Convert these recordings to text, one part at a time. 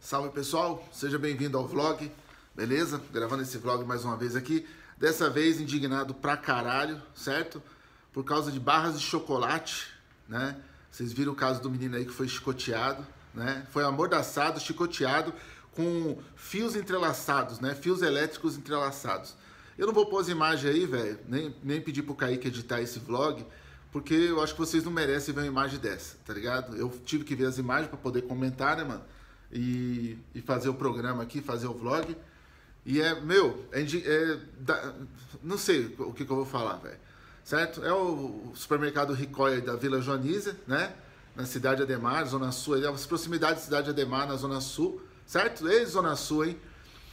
Salve pessoal, seja bem-vindo ao vlog, beleza? Gravando esse vlog mais uma vez aqui, dessa vez indignado pra caralho, certo? Por causa de barras de chocolate, né? Vocês viram o caso do menino aí que foi chicoteado, né? Foi amordaçado, chicoteado com fios entrelaçados, né? Fios elétricos entrelaçados. Eu não vou pôr as imagens aí, velho, nem pedir pro Kaique editar esse vlog, porque eu acho que vocês não merecem ver uma imagem dessa, tá ligado? Eu tive que ver as imagens pra poder comentar, né, mano? E fazer o programa aqui, fazer o vlog. E não sei o que eu vou falar, velho. Certo? É o supermercado Ricoh da Vila Joanísia, né? Na Cidade Ademar, Zona Sul, ali, as proximidades da Cidade Ademar, na Zona Sul, certo? Zona Sul, hein?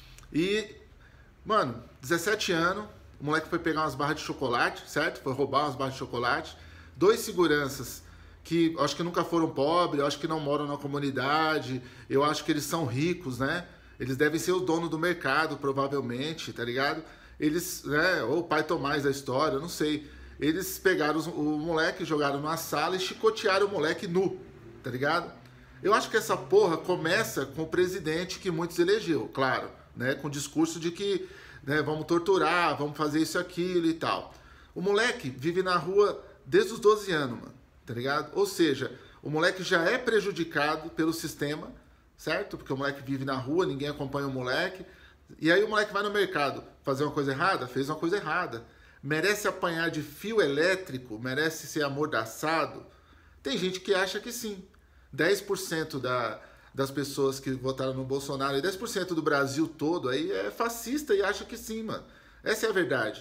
E, mano, 17 anos, o moleque foi pegar umas barras de chocolate, certo? Foi roubar umas barras de chocolate. 2 seguranças que acho que nunca foram pobres, acho que não moram na comunidade, eu acho que eles são ricos, né? Eles devem ser o dono do mercado, provavelmente, tá ligado? Eles, né, ou o pai Tomás da história, não sei. Eles pegaram o moleque, jogaram numa sala e chicotearam o moleque nu, tá ligado? Eu acho que essa porra começa com o presidente que muitos elegeu, claro, né? Com o discurso de que, né, vamos torturar, vamos fazer isso, aquilo e tal. O moleque vive na rua desde os 12 anos, mano. Tá ligado? Ou seja, o moleque já é prejudicado pelo sistema, certo? Porque o moleque vive na rua, ninguém acompanha o moleque. E aí o moleque vai no mercado fazer uma coisa errada? Fez uma coisa errada. Merece apanhar de fio elétrico? Merece ser amordaçado? Tem gente que acha que sim. 10% das pessoas que votaram no Bolsonaro e 10% do Brasil todo aí é fascista e acha que sim, mano. Essa é a verdade.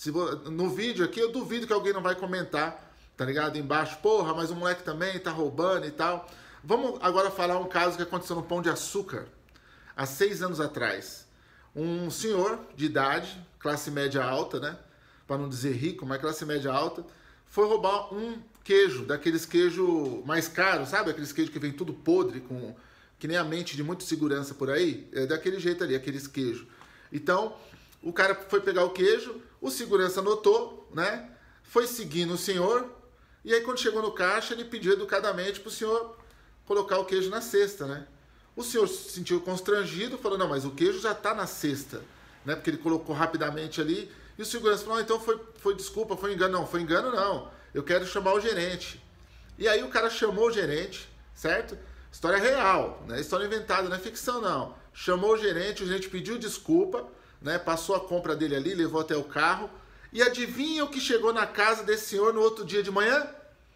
No vídeo aqui eu duvido que alguém não vai comentar, tá ligado? Embaixo, porra, mas o moleque também tá roubando e tal. Vamos agora falar um caso que aconteceu no Pão de Açúcar, há 6 anos atrás. Um senhor de idade, classe média alta, né? Para não dizer rico, mas classe média alta, foi roubar um queijo, daqueles queijos mais caros, sabe? Aqueles queijos que vem tudo podre, que nem a mente de muita segurança por aí. É daquele jeito ali, aqueles queijos. Então, o cara foi pegar o queijo, o segurança notou, né? Foi seguindo o senhor. E aí, quando chegou no caixa, ele pediu educadamente pro senhor colocar o queijo na cesta, né? O senhor se sentiu constrangido, falou, não, mas o queijo já tá na cesta, né? Porque ele colocou rapidamente ali. E o segurança falou, então foi desculpa, foi engano. Não, foi engano não, eu quero chamar o gerente. E aí o cara chamou o gerente, certo? História real, né? História inventada, não é ficção não. Chamou o gerente pediu desculpa, né? Passou a compra dele ali, levou até o carro. E adivinha o que chegou na casa desse senhor no outro dia de manhã?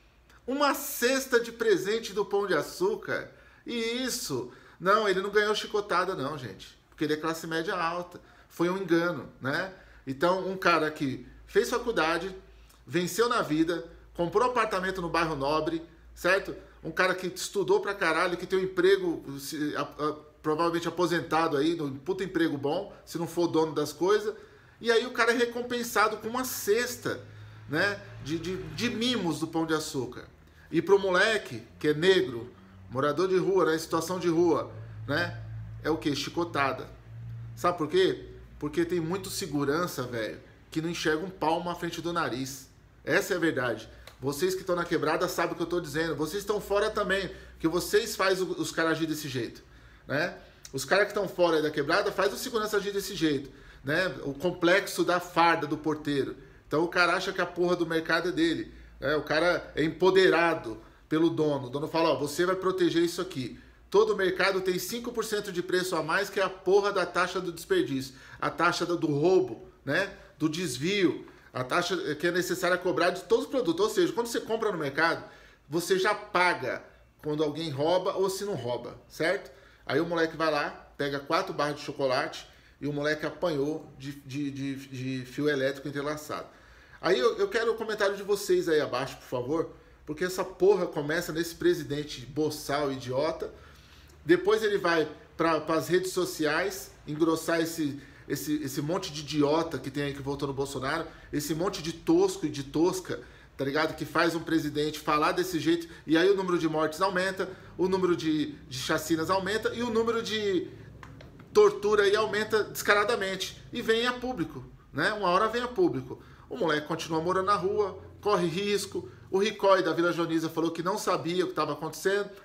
Uma cesta de presente do Pão de Açúcar. E isso, não, ele não ganhou chicotada não, gente. Porque ele é classe média alta. Foi um engano, né? Então, um cara que fez faculdade, venceu na vida, comprou apartamento no bairro Nobre, certo? Um cara que estudou pra caralho, que tem um emprego provavelmente aposentado aí, um puta emprego bom, se não for dono das coisas. E aí o cara é recompensado com uma cesta, né, de mimos do Pão de Açúcar. E pro moleque, que é negro, morador de rua, né, em situação de rua, né, é o quê? Chicotada. Sabe por quê? Porque tem muito segurança, velho, que não enxerga um palmo à frente do nariz. Essa é a verdade. Vocês que estão na quebrada sabem o que eu estou dizendo. Vocês estão fora também, que vocês fazem os caras agir desse jeito, né? Os caras que estão fora aí da quebrada fazem o segurança agir desse jeito, né? O complexo da farda do porteiro. Então o cara acha que a porra do mercado é dele, né? O cara é empoderado pelo dono. O dono fala, ó, você vai proteger isso aqui. Todo mercado tem 5% de preço a mais, que é a porra da taxa do desperdício, a taxa do roubo, né? Do desvio, a taxa que é necessária cobrar de todos os produtos. Ou seja, quando você compra no mercado, você já paga quando alguém rouba ou se não rouba, certo? Aí o moleque vai lá, pega 4 barras de chocolate e o moleque apanhou de fio elétrico entrelaçado. Aí eu quero o comentário de vocês aí abaixo, por favor, porque essa porra começa nesse presidente boçal, idiota. Depois ele vai para as redes sociais engrossar esse monte de idiota que tem aí que votou no Bolsonaro, esse monte de tosco e de tosca, tá ligado? Que faz um presidente falar desse jeito e aí o número de mortes aumenta, o número de chacinas aumenta e o número de tortura aí aumenta descaradamente e vem a público, né? Uma hora vem a público. O moleque continua morando na rua, corre risco. O Ricoh da Vila Joanísia falou que não sabia o que estava acontecendo.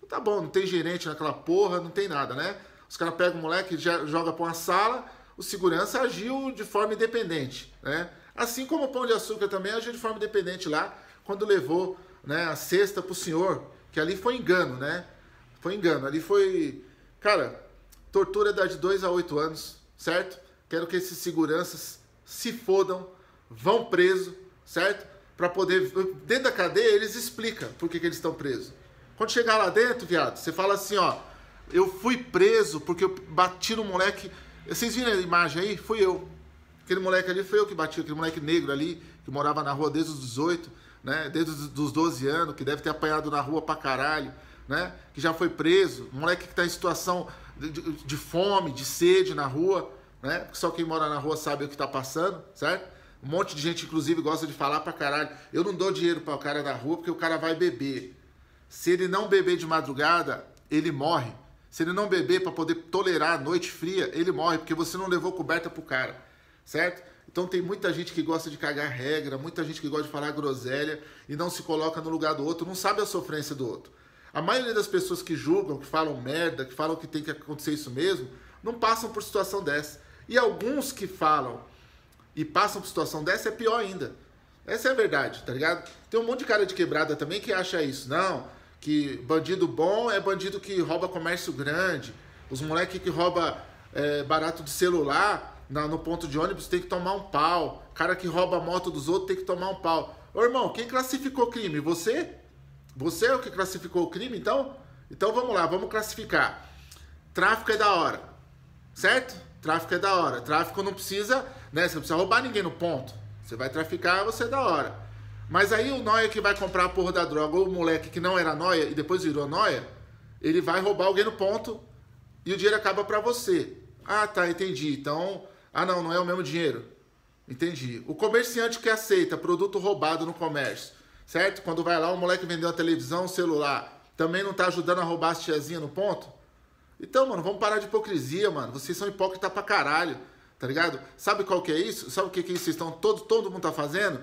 Tá bom, não tem gerente naquela porra, não tem nada, né? Os caras pegam o moleque, joga pra uma sala, o segurança agiu de forma independente, né? Assim como o Pão de Açúcar também agiu de forma independente lá, quando levou, né, a cesta pro senhor, que ali foi engano, né? Foi engano, ali foi... Cara, tortura dá de 2 a 8 anos, certo? Quero que esses seguranças se fodam, vão preso, certo? Para poder... Dentro da cadeia, eles explicam por que eles estão presos. Quando chegar lá dentro, viado, você fala assim, ó, eu fui preso porque eu bati no moleque... Vocês viram a imagem aí? Fui eu. Aquele moleque ali foi eu que bati, aquele moleque negro ali, que morava na rua desde os 18, né? Desde os 12 anos, que deve ter apanhado na rua pra caralho, né? Que já foi preso. Um moleque que tá em situação de fome, de sede na rua, né? Porque só quem mora na rua sabe o que tá passando, certo? Um monte de gente, inclusive, gosta de falar pra caralho. Eu não dou dinheiro para o cara na rua porque o cara vai beber. Se ele não beber de madrugada, ele morre. Se ele não beber para poder tolerar a noite fria, ele morre, porque você não levou coberta pro cara, certo? Então tem muita gente que gosta de cagar regra, muita gente que gosta de falar groselha e não se coloca no lugar do outro, não sabe a sofrência do outro. A maioria das pessoas que julgam, que falam merda, que falam que tem que acontecer isso mesmo, não passam por situação dessa. E alguns que falam e passam por situação dessa é pior ainda. Essa é a verdade, tá ligado? Tem um monte de cara de quebrada também que acha isso. Não, que bandido bom é bandido que rouba comércio grande. Os moleques que roubam barato de celular no ponto de ônibus tem que tomar um pau. Cara que rouba a moto dos outros tem que tomar um pau. Ô irmão, quem classificou o crime? Você? Você é o que classificou o crime, então? Então vamos lá, vamos classificar. Tráfico é da hora, certo? Tráfico é da hora. Tráfico não precisa, né? Você não precisa roubar ninguém no ponto. Você vai traficar, você é da hora. Mas aí o nóia que vai comprar a porra da droga, ou o moleque que não era nóia e depois virou nóia, ele vai roubar alguém no ponto e o dinheiro acaba pra você. Ah, tá, entendi. Então, não, não é o mesmo dinheiro. Entendi. O comerciante que aceita produto roubado no comércio, certo? Quando vai lá, o moleque vendeu a televisão, o celular, também não tá ajudando a roubar as tiazinhas no ponto? Então, mano, vamos parar de hipocrisia, mano. Vocês são hipócritas pra caralho, tá ligado? Sabe qual que é isso? Sabe o que vocês estão, todo mundo tá fazendo?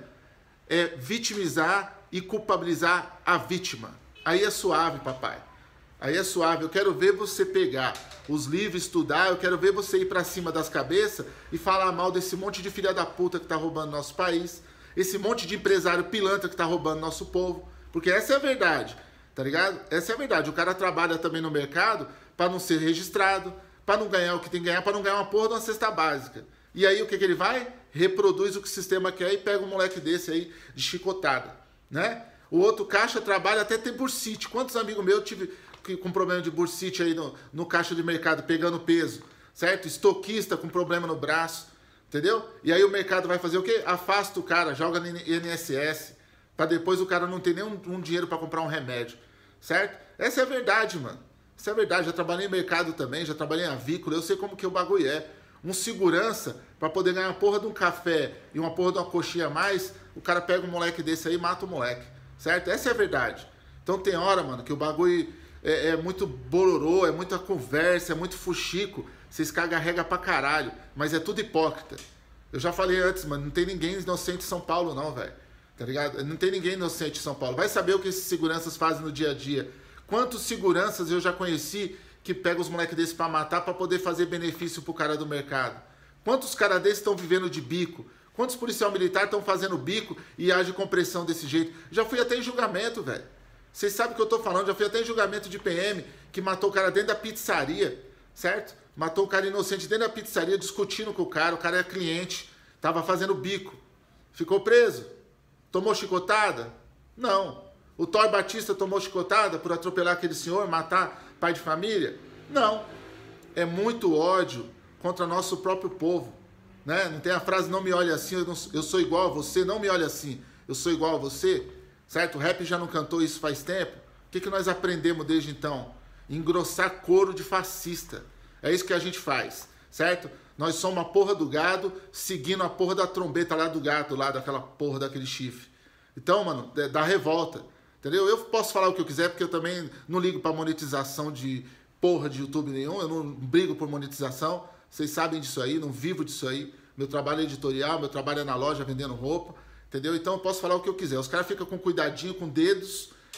É vitimizar e culpabilizar a vítima. Aí é suave, papai. Aí é suave. Eu quero ver você pegar os livros, estudar, eu quero ver você ir pra cima das cabeças e falar mal desse monte de filha da puta que tá roubando nosso país, esse monte de empresário pilantra que tá roubando nosso povo, porque essa é a verdade, tá ligado? Essa é a verdade. O cara trabalha também no mercado para não ser registrado, para não ganhar o que tem que ganhar, para não ganhar uma porra de uma cesta básica. E aí o que ele vai? Reproduz o que o sistema quer e pega um moleque desse aí de chicotada, né? O outro caixa trabalha até ter bursite. Quantos amigos meus tive com problema de bursite aí no caixa de mercado, pegando peso, certo? Estoquista com problema no braço, entendeu? E aí o mercado vai fazer o quê? Afasta o cara, joga no INSS, para depois o cara não ter nenhum dinheiro para comprar um remédio, certo? Essa é a verdade, mano. Isso é verdade, já trabalhei em mercado também, já trabalhei em avícola, eu sei como que o bagulho é. Um segurança, para poder ganhar uma porra de um café e uma porra de uma coxinha a mais, o cara pega um moleque desse aí e mata o moleque, certo? Essa é a verdade. Então tem hora, mano, que o bagulho é muito bororô, é muita conversa, é muito fuxico, vocês cagam a regra pra caralho, mas é tudo hipócrita. Eu já falei antes, mano, não tem ninguém inocente em São Paulo não, velho, tá ligado? Não tem ninguém inocente em São Paulo. Vai saber o que esses seguranças fazem no dia a dia. Quantos seguranças eu já conheci que pegam os moleques desses pra matar pra poder fazer benefício pro cara do mercado? Quantos caras desses estão vivendo de bico? Quantos policial militar estão fazendo bico e agem com pressão desse jeito? Já fui até em julgamento, velho. Vocês sabem o que eu tô falando. Já fui até em julgamento de PM que matou o cara dentro da pizzaria, certo? Matou o cara inocente dentro da pizzaria, discutindo com o cara é cliente, tava fazendo bico. Ficou preso? Tomou chicotada? Não. O Thor Batista tomou chicotada por atropelar aquele senhor, matar pai de família? Não. É muito ódio contra nosso próprio povo, né? Não tem a frase não me olhe assim, eu sou igual a você, não me olhe assim, eu sou igual a você, certo? O rap já não cantou isso faz tempo. O que nós aprendemos desde então? Engrossar couro de fascista. É isso que a gente faz, certo? Nós somos a porra do gado seguindo a porra da trombeta lá do gato, lá daquela porra daquele chifre. Então, mano, dá revolta. Entendeu? Eu posso falar o que eu quiser, porque eu também não ligo pra monetização de porra de YouTube nenhum, eu não brigo por monetização, vocês sabem disso aí, não vivo disso aí. Meu trabalho é editorial, meu trabalho é na loja vendendo roupa, entendeu? Então eu posso falar o que eu quiser. Os caras ficam com cuidadinho, com dedos,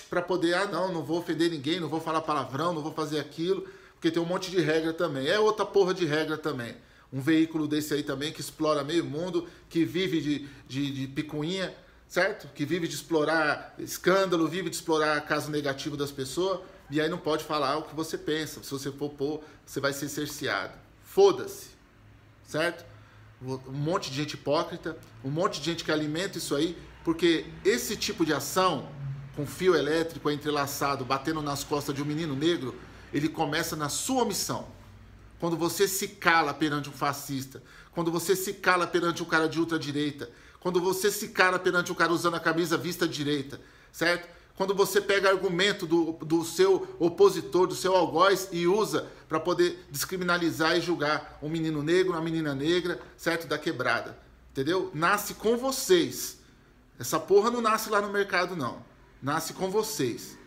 para poder, não vou ofender ninguém, não vou falar palavrão, não vou fazer aquilo, porque tem um monte de regra também. É outra porra de regra também. Um veículo desse aí também que explora meio mundo, que vive de picuinha, certo? Que vive de explorar escândalo, vive de explorar caso negativo das pessoas, e aí não pode falar o que você pensa. Se você for pôr, você vai ser cerceado. Foda-se, certo? Um monte de gente hipócrita, um monte de gente que alimenta isso aí, porque esse tipo de ação, com fio elétrico entrelaçado, batendo nas costas de um menino negro, ele começa na sua omissão. Quando você se cala perante um fascista, quando você se cala perante um cara de ultradireita, quando você se cala perante um cara usando a camisa vista direita, certo? Quando você pega argumento do seu opositor, do seu algoz e usa para poder descriminalizar e julgar um menino negro, uma menina negra, certo? Da quebrada, entendeu? Nasce com vocês. Essa porra não nasce lá no mercado, não. Nasce com vocês.